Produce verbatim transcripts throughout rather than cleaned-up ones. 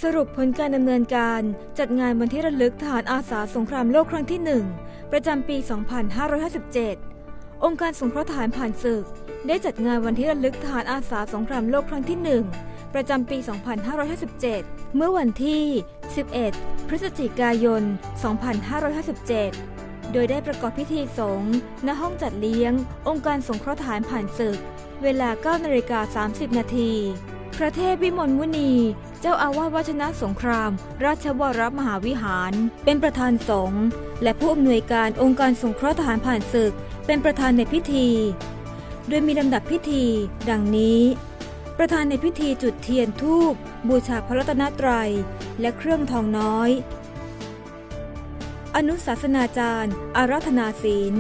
สรุปผลการดำเนินการจัดงานวันที่ระลึกทหารอาสาสงครามโลกครั้งที่หนึ่งประจำปี สองพันห้าร้อยห้าสิบเจ็ด องค์การสงเคราะห์ทหารผ่านศึกได้จัดงานวันที่ระลึกทหารอาสาสงครามโลกครั้งที่หนึ่งประจำปี สองพันห้าร้อยห้าสิบเจ็ด เมื่อวันที่ สิบเอ็ด พฤศจิกายน สองพันห้าร้อยห้าสิบเจ็ด โดยได้ประกอบพิธีสงฆ์ณห้องจัดเลี้ยงองค์การสงเคราะห์ทหารผ่านศึกเวลา เก้านาฬิกาสามสิบนาทีพระเทพวิมลมุนีเจ้าอาวาสวัดชนะสงครามราชวรมหาวิหารเป็นประธานสงฆ์และผู้อำนวยการองค์การสงเคราะห์ทหารผ่านศึกเป็นประธานในพิธีโดยมีลำดับพิธีดังนี้ประธานในพิธีจุดเทียนธูปบูชาพระรัตนตรัยและเครื่องทองน้อยอนุศาสนาจารย์อาราธนาศีล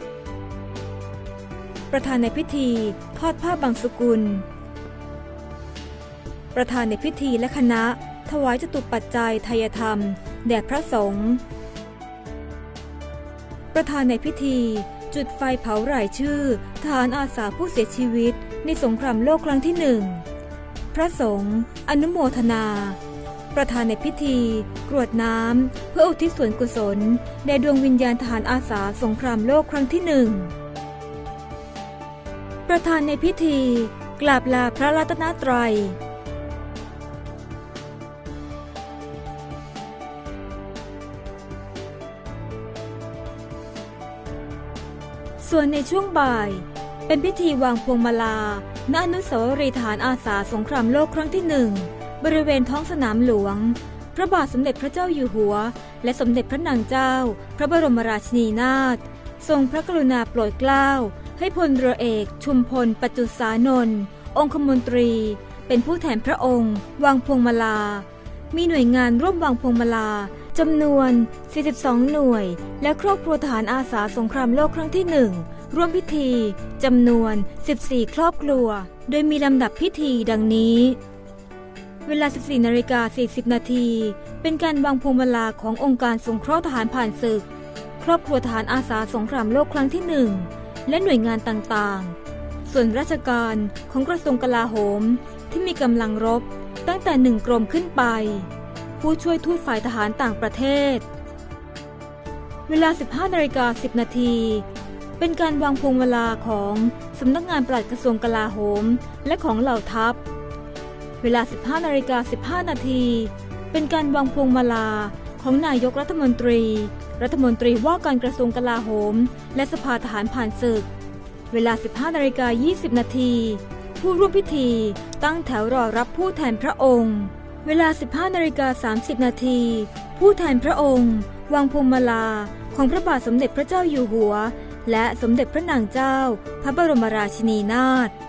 ประธานในพิธีทอดผ้าบังสุกุลประธานในพิธีและคณะถวายจตุปัจจัยทายธรรมแด่พระสงฆ์ประธานในพิธีจุดไฟเผารายชื่อทหารอาสาผู้เสียชีวิตในสงครามโลกครั้งที่หนึ่งพระสงฆ์อนุโมทนาประธานในพิธีกรวดน้ำเพื่ออุทิศส่วนกุศลแด่ดวงวิญญาณทหารอาสาสงครามโลกครั้งที่หนึ่งประธานในพิธีกราบลาพระรัตนตรัยส่วนในช่วงบ่ายเป็นพิธีวางพวงมาลาณอนุสาวรีย์ทหารอาสาสงครามโลกครั้งที่หนึ่งบริเวณท้องสนามหลวงพระบาทสมเด็จพระเจ้าอยู่หัวและสมเด็จพระนางเจ้าพระบรมราชินีนาถทรงพระกรุณาโปรดเกล้าให้พลเรือเอกชุมพลปัจจุสานนท์องคมนตรีเป็นผู้แทนพระองค์วางพวงมาลามีหน่วยงานร่วมวางพวงมาลาจำนวนสี่สิบสองหน่วยและครอบครัวทหารอาสาสงครามโลกครั้งที่หนึ่งร่วมพิธีจำนวนสิบสี่ครอบครัวโดยมีลำดับพิธีดังนี้เวลา สิบสี่นาฬิกาสี่สิบนาทีเป็นการวางพวงมาลาขององค์การสงเคราะห์ทหารผ่านศึกครอบครัวทหารอาสาสงครามโลกครั้งที่หนึ่งและหน่วยงานต่างๆส่วนราชการของกระทรวงกลาโหมที่มีกำลังรบตั้งแต่หนึ่งกรมขึ้นไปผู้ช่วยทูตฝ่ายทหารต่างประเทศเวลา สิบห้านาฬิกาสิบนาทีเป็นการวางพวงมาลาของสำนักงานปลัดกระทรวงกลาโหมและของเหล่าทัพเวลา สิบห้านาฬิกาสิบห้านาทีเป็นการวางพวงมาลาของนายกรัฐมนตรีรัฐมนตรีว่าการกระทรวงกลาโหมและสภาทหารผ่านศึกเวลา สิบห้านาฬิกายี่สิบนาทีผู้ร่วมพิธีตั้งแถวรอรับผู้แทนพระองค์เวลา สิบห้านาฬิกาสามสิบนาทีผู้แทนพระองค์วางพวงมาลาของพระบาทสมเด็จพระเจ้าอยู่หัวและสมเด็จพระนางเจ้าพระบรมราชินีนาถ